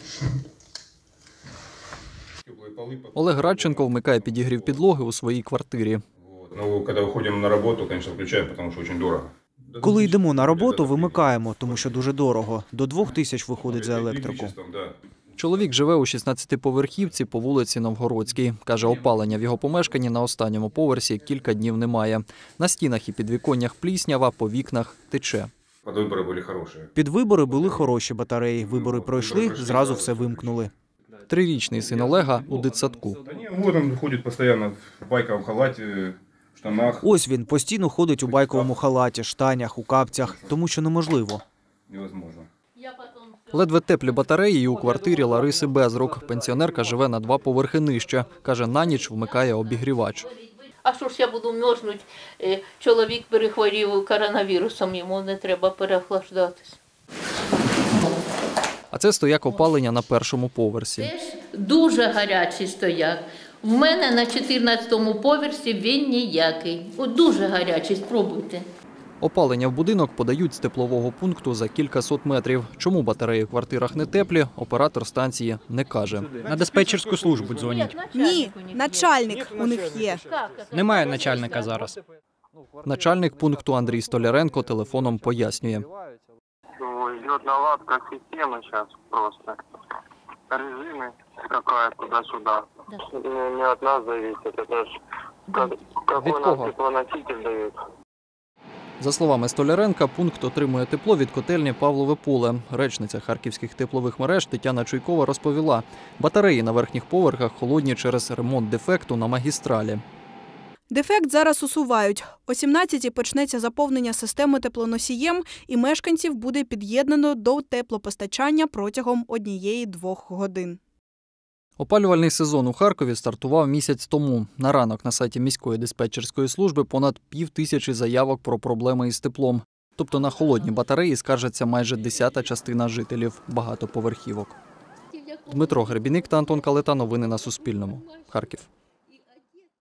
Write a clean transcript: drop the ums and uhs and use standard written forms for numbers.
Олег Радченко вмикає підігрів підлоги у своїй квартирі. Ну, коли виходимо на роботу, звісно, включаємо, тому що дуже дорого. Коли йдемо на роботу, вимикаємо, тому що дуже дорого. До 2000 виходить за електрику. Чоловік живе у 16-поверхівці по вулиці Новгородській. Каже, опалення в його помешканні на останньому поверсі кілька днів немає. На стінах і підвіконнях пліснява, по вікнах тече. Під вибори були хороші батареї. Вибори пройшли, зразу все вимкнули. 3-річний син Олега у дитсадку. Вот він ходить постійно в байковому халаті, в штанах. Ось він постійно ходить у байковому халаті, штанях, у капцях, тому що неможливо. Невозможно. Ледве теплі батареї і у квартирі Лариси Безрук. Пенсіонерка живе на 2 поверхи нижче. Каже, на ніч вмикає обігрівач. А що ж я буду мерзнути? Чоловік перехворів коронавірусом, йому не треба переохлаждатись. А це стояк опалення на 1-му поверсі. Теж дуже гарячий стояк. В мене на 14-му поверсі він ніякий. От дуже гарячий, спробуйте. Опалення в будинок подають з теплового пункту за кількасот метрів. Чому батареї в квартирах не теплі, оператор станції не каже. На диспетчерську службу дзвоніть. Ні, начальник у них є. Немає начальника зараз. Начальник пункту Андрій Столяренко телефоном пояснює. Идет наладка системы сейчас просто. Режимы какая туда-сюда. Не от нас зависит, это ж какой нам теплоноситель дают. За словами Столяренка, пункт отримує тепло від котельні Павлове Поле. Речниця харківських теплових мереж Тетяна Чуйкова розповіла, батареї на верхніх поверхах холодні через ремонт дефекту на магістралі. Дефект зараз усувають. О 17-й почнеться заповнення системи теплоносієм і мешканців буде під'єднано до теплопостачання протягом 1-2 годин. Опалювальний сезон у Харкові стартував місяць тому. На ранок на сайті міської диспетчерської служби понад 5000 заявок про проблеми із теплом. Тобто на холодні батареї скаржаться майже 10-та частина жителів багатоповерхівок. Дмитро Гребіник та Антон Калета. Новини на Суспільному. Харків.